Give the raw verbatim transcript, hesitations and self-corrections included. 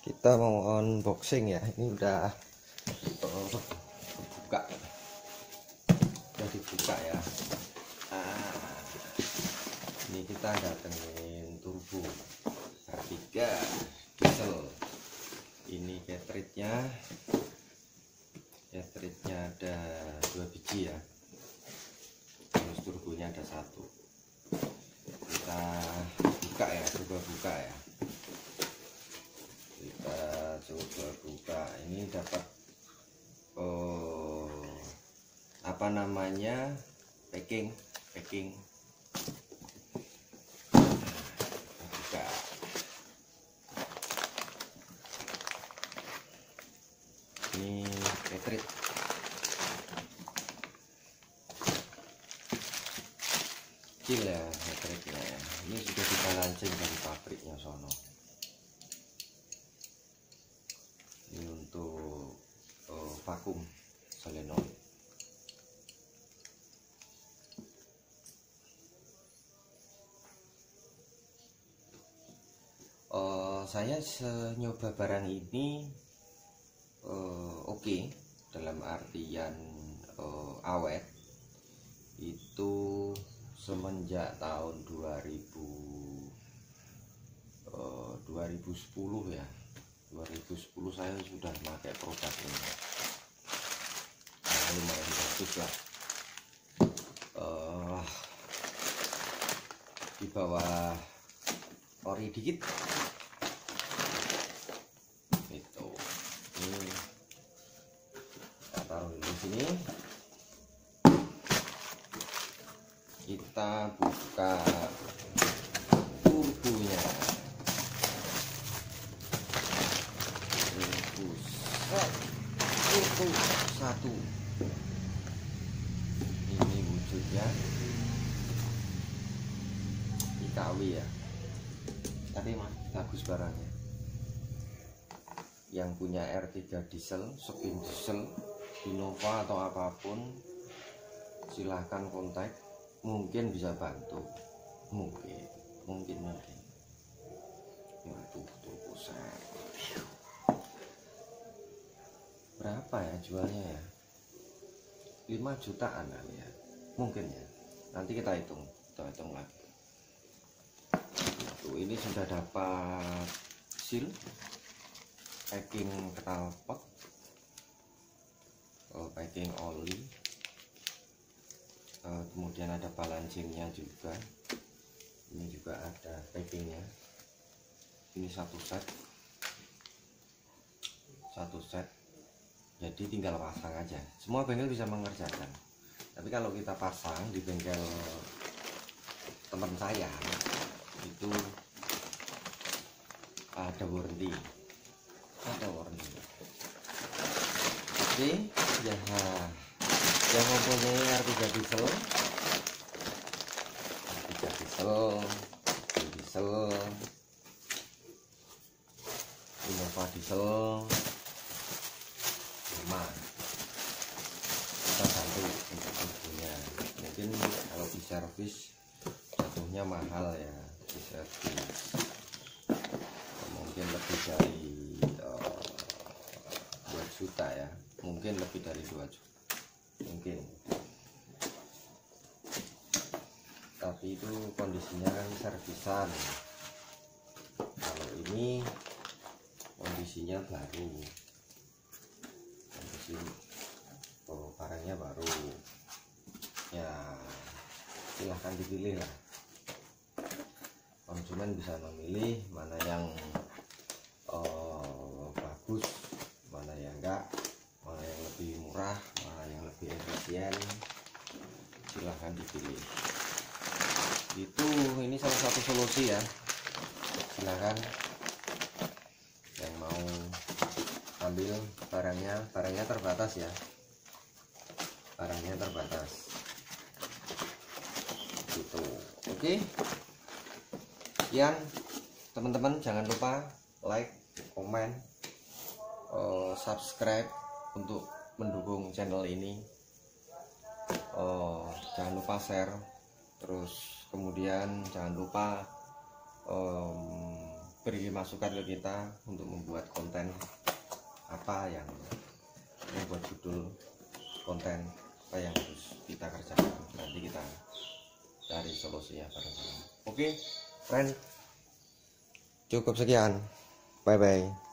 Kita mau unboxing ya. Ini udah uh, buka, udah dibuka ya. Nah, ini kita datengin turbo R tiga diesel. Ini cartridge-nya, cartridge-nya ada dua biji ya. Terus turbonya ada satu. Kita buka ya, coba buka ya. Kita coba buka. Ini dapat oh apa namanya, packing packing buka. Ini cartridge. Kecil ya cartridge-nya ya. Ini sudah kita launching dari pabriknya sono. Ini untuk oh, vakum solenoid. Uh, saya nyoba barang ini uh, oke okay, dalam artian uh, awet itu semenjak tahun dua ribu, uh, dua ribu sepuluh ya. dua ribu sepuluh saya sudah pakai produk ini. Nah, lumayan bagus lah. Uh, di bawah ori dikit. Itu. Ini kita taruh di sini. Kita buka turbonya. Turbo satu. Ini wujudnya I K W ya, tapi mah bagus barangnya. Yang punya R tiga diesel, spin diesel, Innova atau apapun, silahkan kontak, mungkin bisa bantu, mungkin mungkin mungkin itu turbo set. Berapa ya jualnya ya? lima jutaan kali ya, mungkin ya. Nanti kita hitung, kita hitung lagi. Tuh, ini sudah dapat seal, packing knalpot, oh, packing oli, uh, kemudian ada balancingnya juga. Ini juga ada packingnya. Ini satu set, satu set. Jadi tinggal pasang aja. Semua bengkel bisa mengerjakan. Tapi kalau kita pasang di bengkel teman saya itu ada warranty, ada warranty. Oke, ya, yang mempunyai R tiga diesel, R tiga diesel, diesel, Innova diesel. Kita bantu untuk turbonya. Mungkin kalau di servis jatuhnya mahal ya, di servis mungkin lebih dari uh, dua juta ya, mungkin lebih dari dua juta mungkin. Tapi itu kondisinya kan servisan. Kalau ini kondisinya baru, oh, barangnya baru ya, silahkan dipilih lah. Konsumen bisa memilih mana yang oh, bagus, mana yang enggak, mana yang lebih murah, mana yang lebih efisien, silahkan dipilih. Itu ini salah satu solusi ya. Silahkan yang mau ambil barangnya, barangnya terbatas ya, barangnya terbatas gitu. Oke, sekian teman-teman, jangan lupa like, komen, uh, subscribe untuk mendukung channel ini. Uh, jangan lupa share, terus kemudian jangan lupa um, beri masukan ke kita untuk membuat konten apa yang membuat judul konten apa yang harus kita kerjakan. Nanti kita cari solusinya bareng-bareng. Oke, friend, cukup sekian, bye bye.